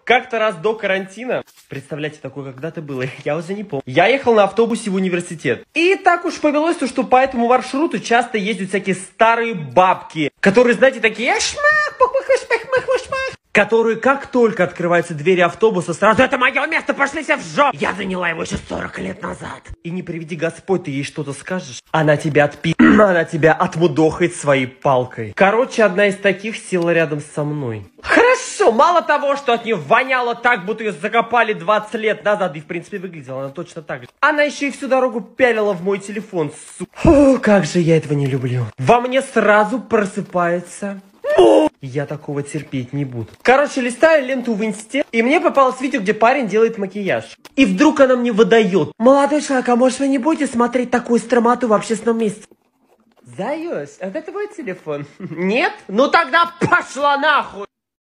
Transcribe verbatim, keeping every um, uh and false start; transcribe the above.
Как-то раз до карантина, представляете, такое когда-то было, я уже не помню. Я ехал на автобусе в университет. И так уж повелось, что по этому маршруту часто ездят всякие старые бабки, которые, знаете, такие... Которые, как только открываются двери автобуса, сразу: это мое место, пошли все в жопу. Я заняла его еще сорок лет назад. И не приведи Господь, ты ей что-то скажешь, она тебя отпи... она тебя отмудохает своей палкой. Короче, одна из таких села рядом со мной. Хорошо, мало того, что от нее воняло так, будто ее закопали двадцать лет назад, и в принципе выглядела она точно так же. Она еще и всю дорогу пялила в мой телефон, сука. О, как же я этого не люблю. Во мне сразу просыпается... Я такого терпеть не буду. Короче, листаю ленту в инсте, и мне попалось видео, где парень делает макияж. И вдруг она мне выдает: молодой человек, а может вы не будете смотреть такую стромоту в общественном месте? Заюсь, это твой телефон? Нет? Ну тогда пошла нахуй!